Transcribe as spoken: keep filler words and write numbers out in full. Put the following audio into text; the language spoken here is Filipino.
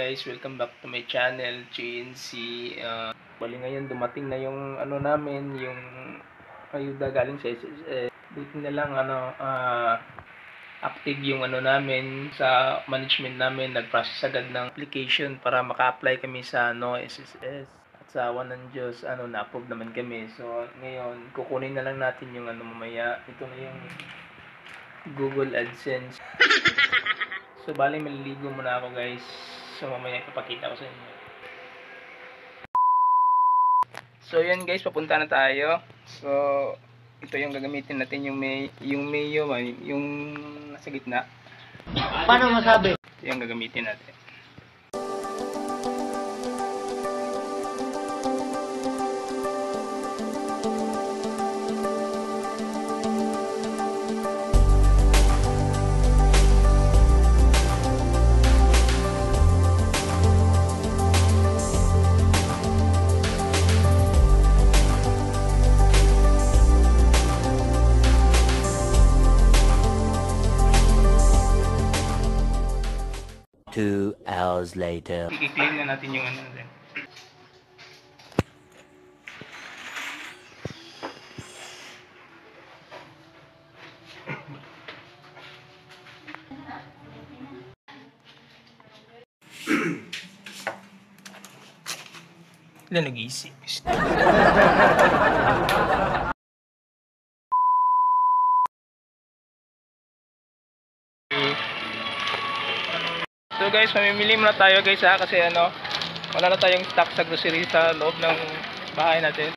guys, welcome back to my channel, G N C. Uh, bali ngayon dumating na yung ano namin, yung ayuda galing sa S S S. Buti na lang ano, uh, active yung ano namin sa management namin, nag-process agad ng application para maka-apply kami sa ano S S S. At sa awan ng Diyos, ano, na-approve naman kami. So ngayon, kukunin na lang natin yung ano mamaya. Ito na yung Google AdSense. So, bali maliligo muna ako guys. So, mamaya ipapakita ko sa inyo. So, yan guys, papunta na tayo. So, ito yung gagamitin natin, yung may yung mayo, yung nasa gitna. Paano masabi? Ito yung gagamitin natin. Two hours later. I-clean na natin yung ano natin. Ilan nag-iisip? So guys, mamimili muna tayo guys ha, kasi ano, wala na tayong stock sa grocery sa loob ng bahay natin.